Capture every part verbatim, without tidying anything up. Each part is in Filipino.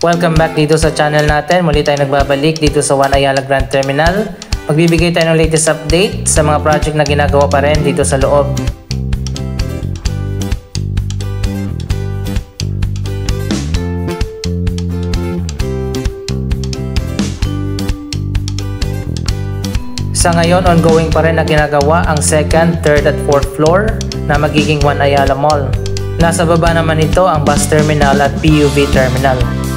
Welcome back dito sa channel natin. Muli tayo nagbabalik dito sa One Ayala Grand Terminal. Magbibigay tayo ng latest update sa mga project na ginagawa pa rin dito sa loob. Sa ngayon, ongoing pa rin na ginagawa ang second, third at fourth floor na magiging One Ayala Mall. Nasa baba naman ito ang bus terminal at P U V Terminal.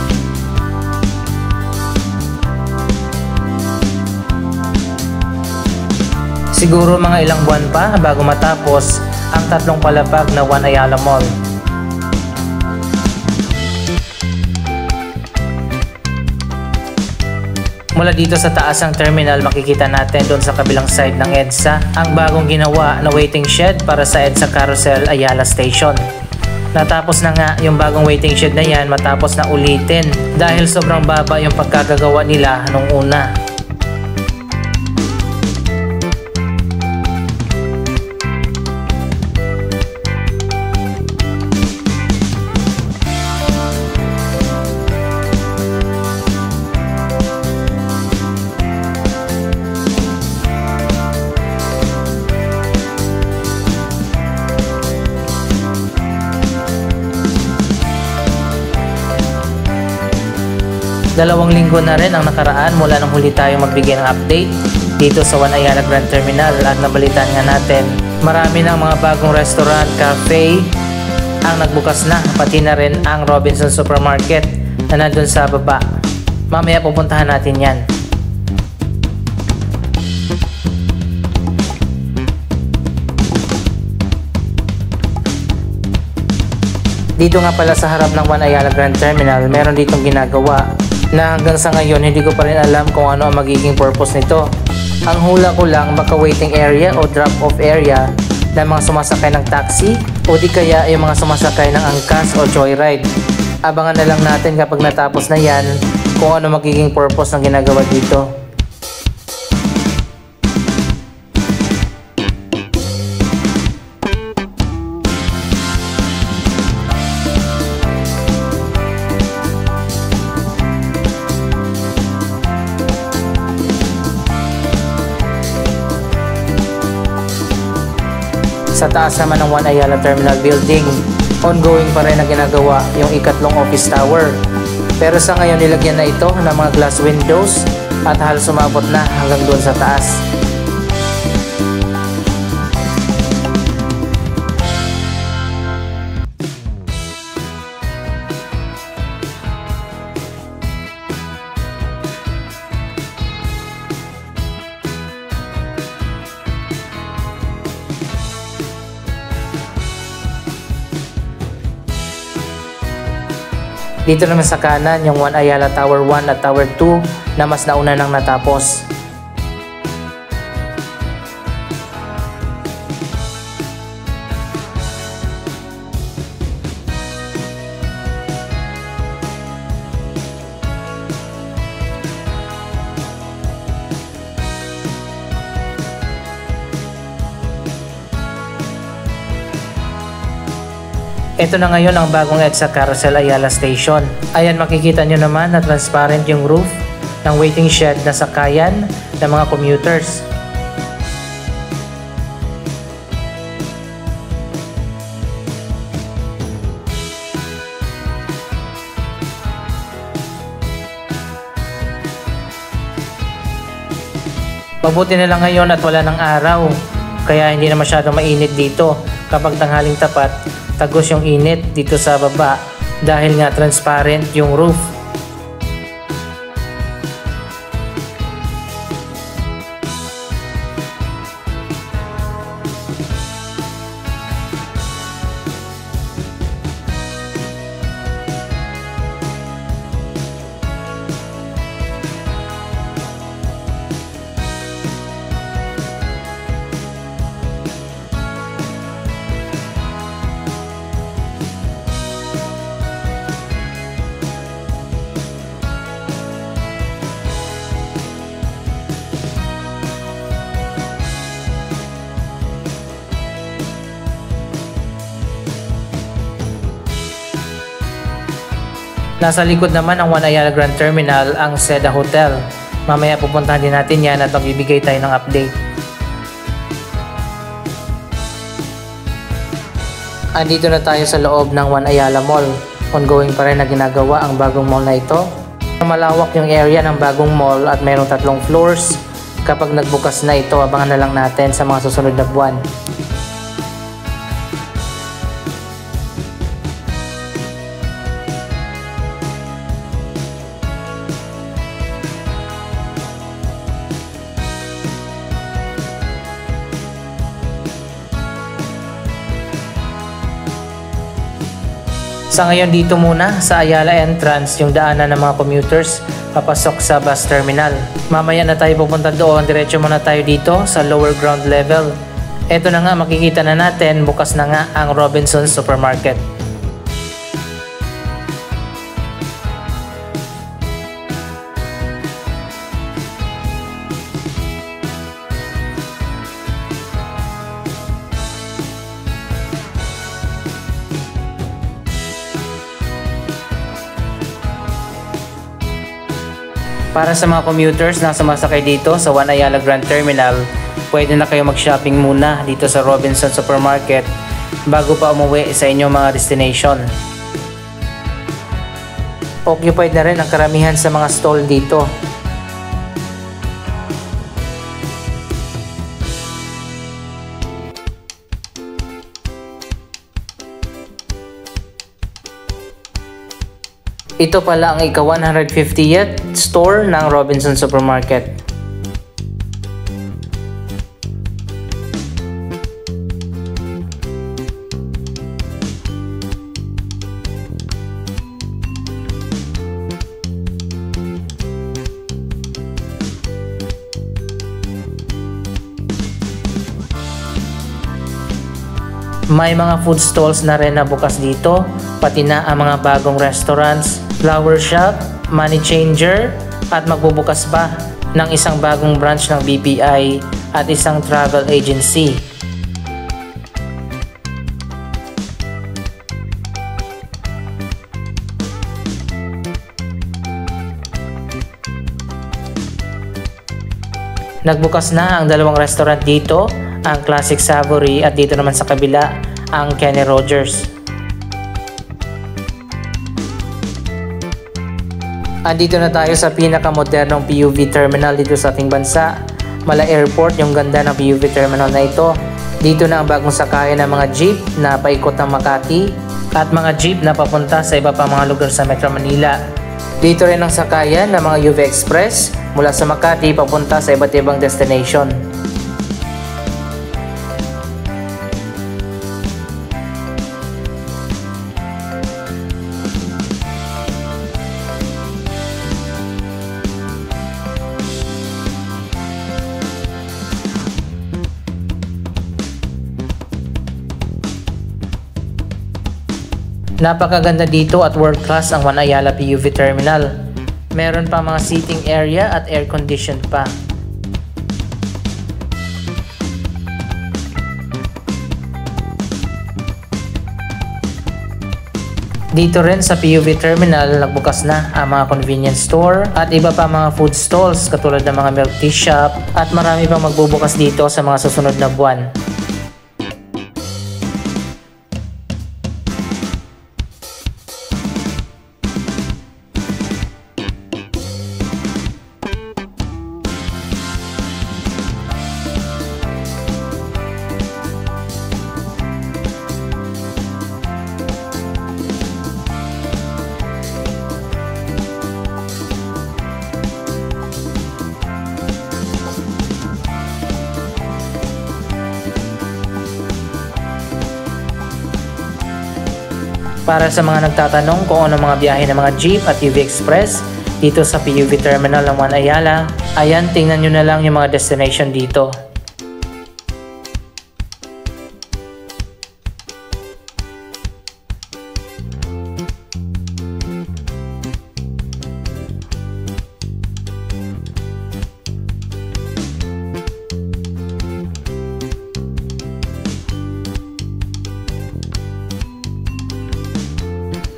Siguro mga ilang buwan pa bago matapos ang tatlong palapag na One Ayala Mall. Mula dito sa taas ng terminal, makikita natin doon sa kabilang side ng EDSA ang bagong ginawa na waiting shed para sa EDSA Carousel Ayala Station. Natapos na nga yung bagong waiting shed na yan matapos na ulitin dahil sobrang baba yung pagkagagawa nila nung una. Dalawang linggo na rin ang nakaraan mula nang huli tayong magbigay ng update dito sa One Ayala Grand Terminal at nabalitaan nga natin marami ng mga bagong restaurant, cafe ang nagbukas na, pati na rin ang Robinson Supermarket na nandun sa baba. Mamaya pupuntahan natin yan. Dito nga pala sa harap ng One Ayala Grand Terminal, meron ditong ginagawa na hanggang sa ngayon hindi ko pa rin alam kung ano ang magiging purpose nito. Ang hula ko lang baka waiting area o drop-off area ng mga sumasakay ng taxi o di kaya yung mga sumasakay ng angkas o joyride. Abangan na lang natin kapag natapos na yan kung ano magiging purpose ng ginagawa dito. Sa taas naman ng One Ayala Terminal Building, ongoing pa rin na ginagawa yung ikatlong office tower. Pero sa ngayon nilagyan na ito ng mga glass windows at halos sumabot na hanggang doon sa taas. Dito naman sa kanan yung One Ayala Tower one at Tower two na mas nauna nang natapos. Ito na ngayon ang bagong EDSA Carousel Ayala Station. Ayan, makikita nyo naman na transparent yung roof ng waiting shed na sakayan ng mga commuters. Mabuti na lang ngayon at wala ng araw, kaya hindi na masyadong mainit dito. Kapag tanghaling tapat, tagos yung init dito sa baba dahil nga transparent yung roof. Nasa likod naman ng One Ayala Grand Terminal ang Seda Hotel. Mamaya pupuntahan din natin yan at magbibigay tayo ng update. Andito na tayo sa loob ng One Ayala Mall. Ongoing pa rin na ginagawa ang bagong mall na ito. Malawak yung area ng bagong mall at mayroong tatlong floors. Kapag nagbukas na ito, abangan na lang natin sa mga susunod na buwan. Sa ngayon dito muna sa Ayala entrance yung daanan ng mga commuters papasok sa bus terminal. Mamaya na tayo pupunta doon, diretso muna tayo dito sa lower ground level. Ito na nga, makikita na natin, bukas na nga ang Robinsons Supermarket. Para sa mga commuters na sumasakay dito sa One Ayala Grand Terminal, pwede na kayo mag-shopping muna dito sa Robinsons Supermarket bago pa umuwi sa inyong mga destination. Occupied na rin ang karamihan sa mga stall dito. Ito pala ang ika one hundred fiftieth store ng Robinsons Supermarket. May mga food stalls na rin na bukas dito, pati na ang mga bagong restaurants, flower shop, money changer, at magbubukas pa ng isang bagong branch ng B P I at isang travel agency. Nagbukas na ang dalawang restaurant dito, ang Classic Savory at dito naman sa kabila ang Kenny Rogers. Andito na tayo sa pinakamodernong P U V Terminal dito sa ating bansa. Mala Airport yung ganda ng P U V Terminal na ito. Dito na ang bagong sakayan ng mga jeep na paikot ng Makati at mga jeep na papunta sa iba pang mga lugar sa Metro Manila. Dito rin ang sakayan ng mga U V Express mula sa Makati papunta sa iba't ibang destination. Napakaganda dito at world class ang One Ayala P U V Terminal. Meron pa mga seating area at air conditioned pa. Dito rin sa P U V Terminal nagbukas na ang mga convenience store at iba pa mga food stalls katulad ng mga milk tea shop at marami pang magbubukas dito sa mga susunod na buwan. Para sa mga nagtatanong kung ano mga biyahe ng mga jeep at U V Express dito sa P U V Terminal ng One Ayala, ayan, tingnan nyo na lang yung mga destination dito.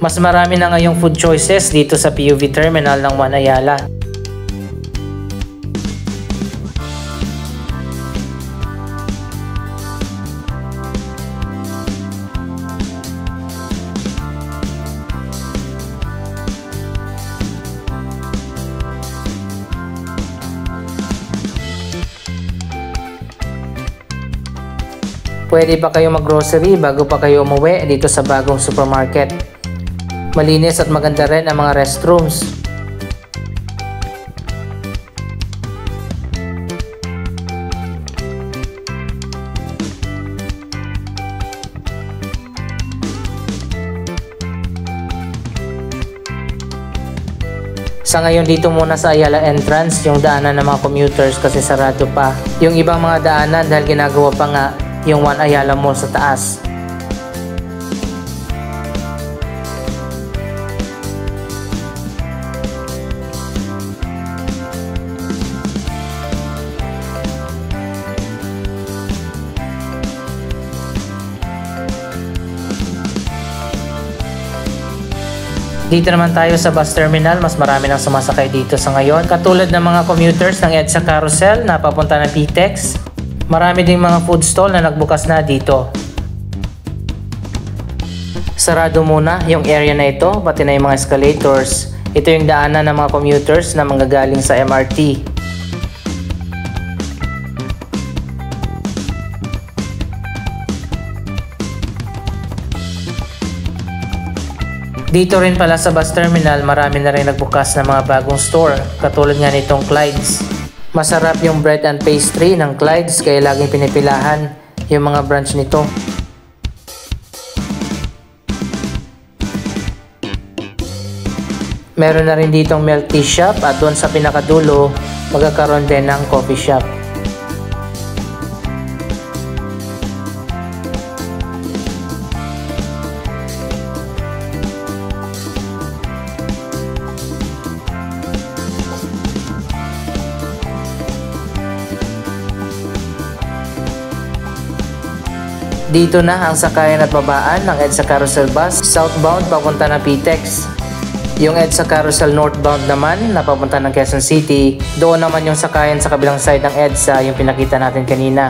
Mas marami na ngayong food choices dito sa P U V Terminal ng One Ayala. Pwede pa kayo mag-grocery bago pa kayo umuwi dito sa bagong supermarket. Malinis at maganda rin ang mga restrooms. Sa ngayon dito muna sa Ayala entrance yung daanan ng mga commuters kasi sarado pa. Yung ibang mga daanan dahil ginagawa pa nga yung One Ayala Mall sa taas. Dito naman tayo sa bus terminal, mas marami nang sumasakay dito sa ngayon. Katulad ng mga commuters ng EDSA carousel na papunta ng P TEX. Marami ding mga food stall na nagbukas na dito. Sarado muna yung area na ito, pati na yung mga escalators. Ito yung daanan ng mga commuters na manggagaling sa M R T. Dito rin pala sa bus terminal, marami na rin nagbukas ng mga bagong store, katulad nga nitong Clyde's. Masarap yung bread and pastry ng Clyde's kaya laging pinipilahan yung mga branch nito. Meron na rin ditong milk tea shop at doon sa pinakadulo magkakaroon din ng coffee shop. Dito na ang sakayan at babaan ng EDSA Carousel Bus southbound papunta ng P TEX. Yung EDSA Carousel northbound naman na papunta ng Quezon City, doon naman yung sakayan sa kabilang side ng EDSA yung pinakita natin kanina.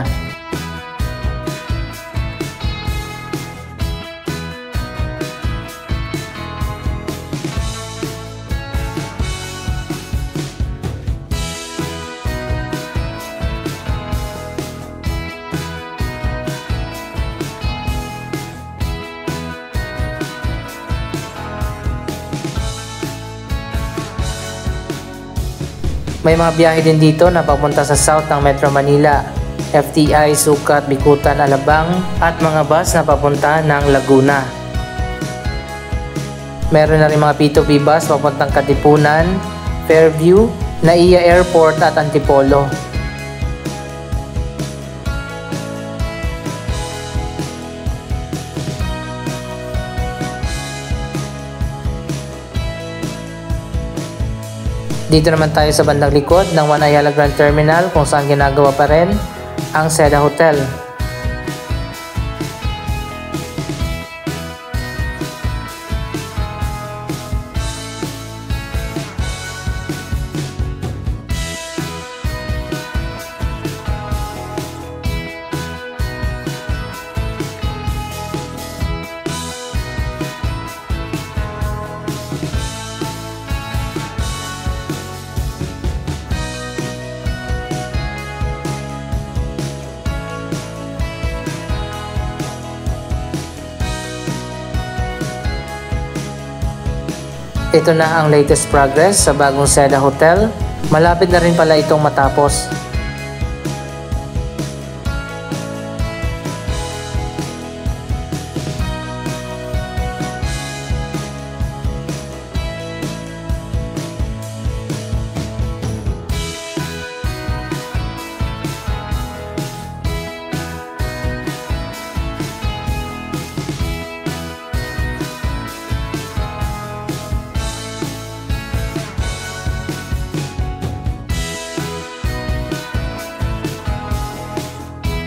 May mga biyahe din dito na papunta sa south ng Metro Manila, F T I, Sucat, Bikutan, Alabang at mga bus na papunta ng Laguna. Meron na rin mga P two V bus papuntang Katipunan, Fairview, Naiya Airport at Antipolo. Dito naman tayo sa bandang likod ng One Ayala Grand Terminal kung saan ginagawa pa rin ang Seda Hotel. Ito na ang latest progress sa bagong Seda Hotel. Malapit na rin pala itong matapos.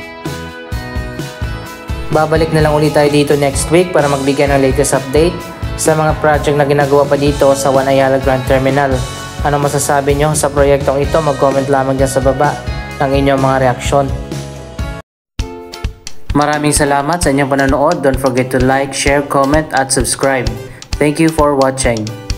Babalik na lang ulit tayo dito next week para magbigay ng latest update sa mga project na ginagawa pa dito sa One Ayala Grand Terminal. Ano masasabi nyo sa proyektong ito? Mag-comment lamang dyan sa baba ng inyong mga reaksyon. Maraming salamat sa inyong panonood. Don't forget to like, share, comment at subscribe. Thank you for watching.